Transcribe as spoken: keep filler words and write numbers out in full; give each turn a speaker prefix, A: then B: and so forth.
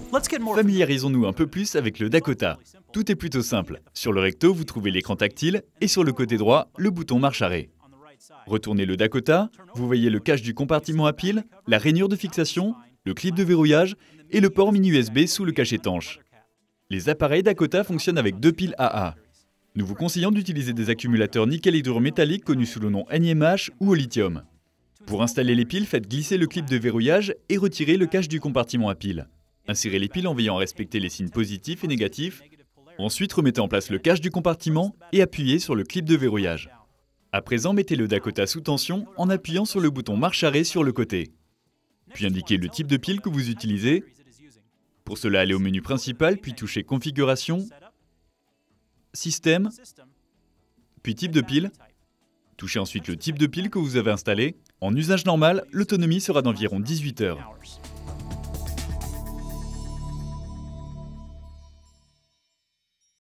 A: Familiarisons-nous un peu plus avec le Dakota. Tout est plutôt simple. Sur le recto, vous trouvez l'écran tactile et sur le côté droit, le bouton marche-arrêt. Retournez le Dakota, vous voyez le cache du compartiment à piles, la rainure de fixation, le clip de verrouillage et le port mini U S B sous le cache étanche. Les appareils Dakota fonctionnent avec deux piles A A. Nous vous conseillons d'utiliser des accumulateurs nickel hydrure métallique connus sous le nom N I M H ou au lithium. Pour installer les piles, faites glisser le clip de verrouillage et retirez le cache du compartiment à piles. Insérez les piles en veillant à respecter les signes positifs et négatifs. Ensuite, remettez en place le cache du compartiment et appuyez sur le clip de verrouillage. À présent, mettez le Dakota sous tension en appuyant sur le bouton marche-arrêt sur le côté. Puis indiquez le type de pile que vous utilisez. Pour cela, allez au menu principal, puis touchez Configuration, Système, puis Type de pile. Touchez ensuite le type de pile que vous avez installé. En usage normal, l'autonomie sera d'environ dix-huit heures.